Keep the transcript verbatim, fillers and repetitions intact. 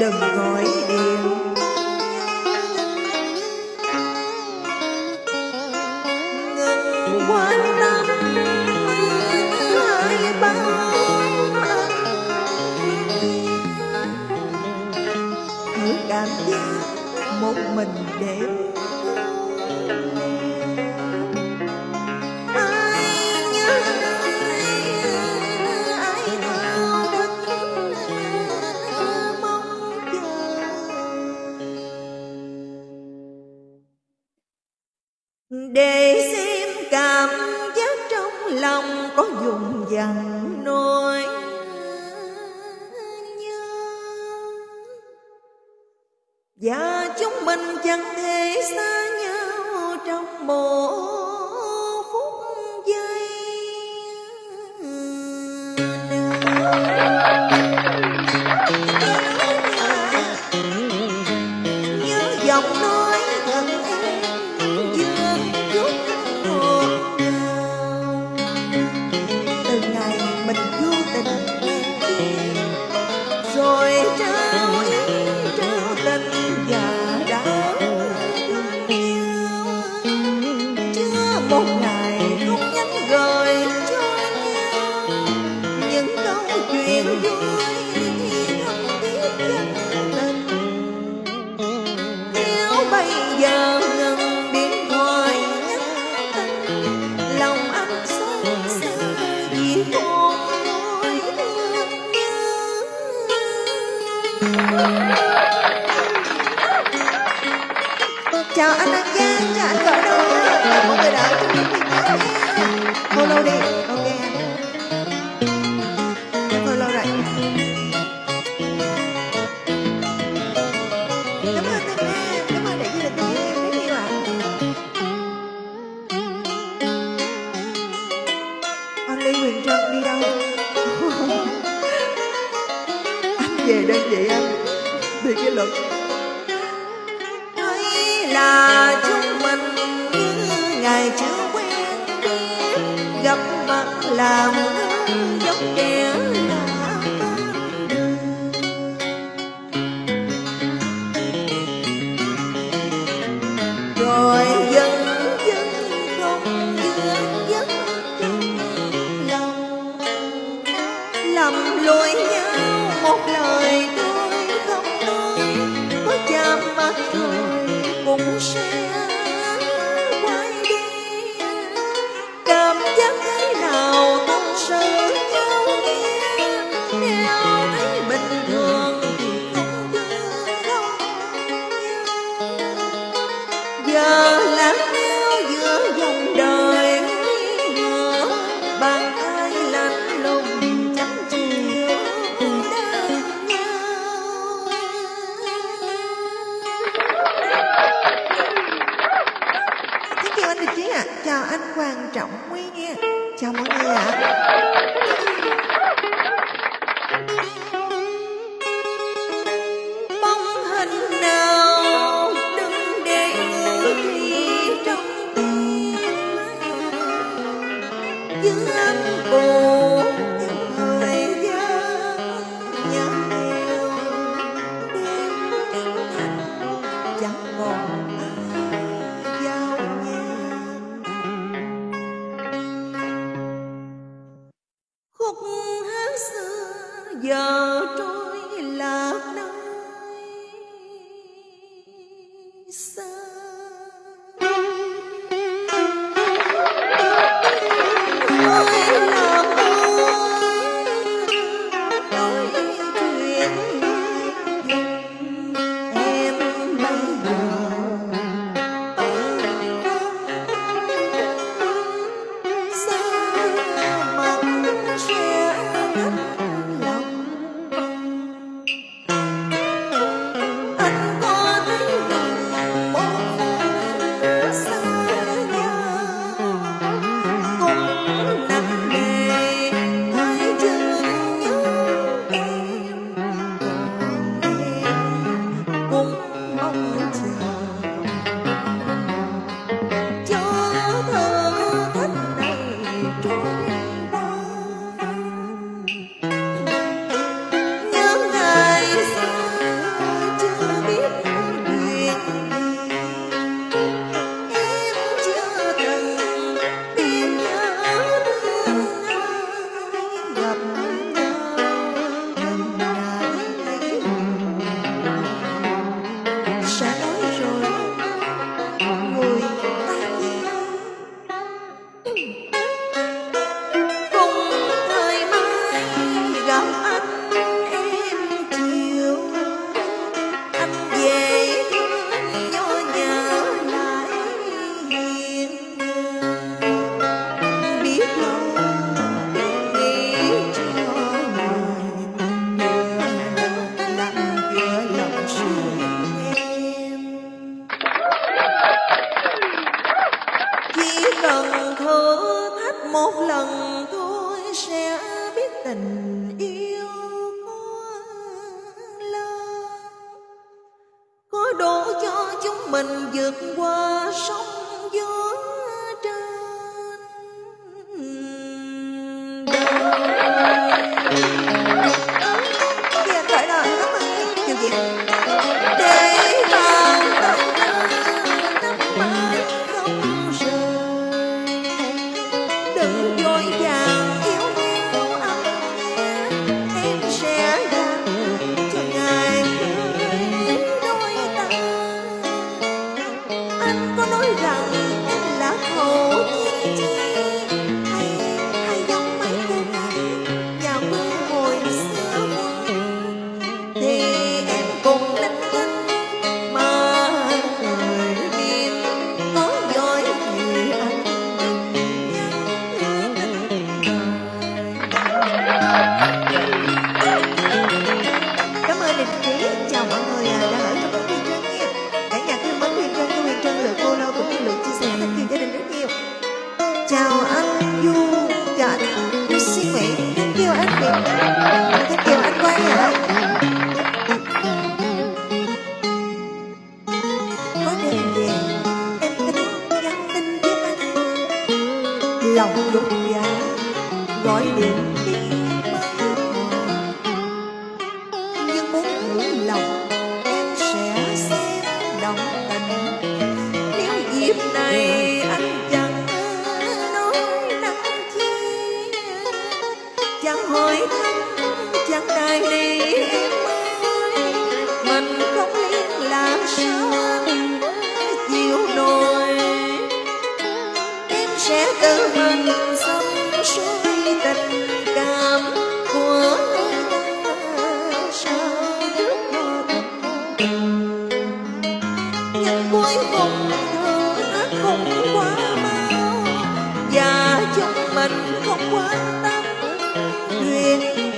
đừng gọi điện. Ngừng quan tâm hai bao thử cảm giác một mình đẹp. Để xem cảm giác trong lòng có dùng dằn nỗi nhớ, và chúng mình chẳng thể xa nhau trong một phút giây nhớ giọng nói thật em vừa chút ngọt ngào. Từ ngày mình vô tình rồi trao ý trao tình và đã chưa một ngày không nhắn gửi cho nhau những câu chuyện vui không biết chân tình. Nếu bây giờ ngừng điện thoại nhắn tin, lòng anh xót xa vì một nỗi thương nhớ. Chào anh An Giang, chào anh Cỡ Đâu nhá. Và mọi người đã chung những video nha. Follow đi, ok anh. Em follow rồi. Cảm ơn Tân Nam, cảm ơn đại gia đình của em rất nhiều ạ. Anh Lý Huyền Trân đi đâu? Anh về đơn vị anh vì cái luật là chúng mình như ngày chưa quen biết, gặp mặt làm giống kẻ lạ. Rồi dần dần không dứt dứt trong lòng, lầm lỗi nhau một lời tôi không nói, có chạm mắt rồi cũng sẽ quay đi. Cảm giác thế nào tâm sự nhau nghe, nếu thấy bình thường thì không thương không nhau. Giờ lát nhau giữa dòng đời ngỡ, bàn tay lạnh lùng chẳng chịu đàn nhau. Thank you anh Đình Trí ạ. Chào anh Hoàng Trọng Huy nha. Chào mọi người ạ. Bóng hình nào đừng để người thì trong tim, giữ anh buồn thời gian nhớ nghèo đêm trắng thành chẳng còn ai giao nhạc. Khúc hát xưa giờ trôi lạc nơi xa. Ôi là ôi nói chuyện em bây giờ xa mặt sẽ ngất lòng. Anh có thấy gần một phút xa nhau cũng nặng nề hai chữ nhớ em, còn em cũng mong chờ cho thơ thách này trôi qua. gặp nhau lần nãy sẽ nói rồi người ta kia cùng thời mai gặp anh em chiều anh về thương nhớ nhớ lại hiền biết lâu đi cho người nhớ lặng giữa lòng sương em chỉ cần thử thách một lần thôi sẽ biết tình yêu có lớn có đủ cho chúng mình vượt qua sóng gió trên đời. Khi anh khởi lời lắm anh chịu gì để bao tâm nắm tay không rời đừng vội vàng yêu nhau anh nhé em sẽ làm cho ngày cưới đôi ta anh có nói rằng em là hậu thiên chi hay hay giống mấy cô gái nhà quê hồi xưa thì em cũng linh tinh mà người biết có giỏi thì anh nhắn cảm ơn Đình Trí, chào mọi người à, đang ở trong Huyền Trân nha. Cả nhà thương mến Huyền Trân cho Huyền Trân lượt follow cũng như lượt chia sẻ thank you gia đình rất nhiều. Chào anh Du, chào anh Xin Nguyễn, thank you anh Việt, thank you anh Quang ạ. Có đêm về em tính nhắn tin với anh, lòng dốt dạ gọi điện đi nhưng muốn thử lòng em sẽ xem động tình nếu dịp này anh chẳng nói năng chi chẳng hỏi thăm chẳng đài đi em ơi mình không liên lạc sao anh chịu nổi em sẽ tự mình xăm suối tình cảm của sao trước hoa tình nhưng cuối cùng thử thách cũng quá mau và chúng mình không quan tâm chuyện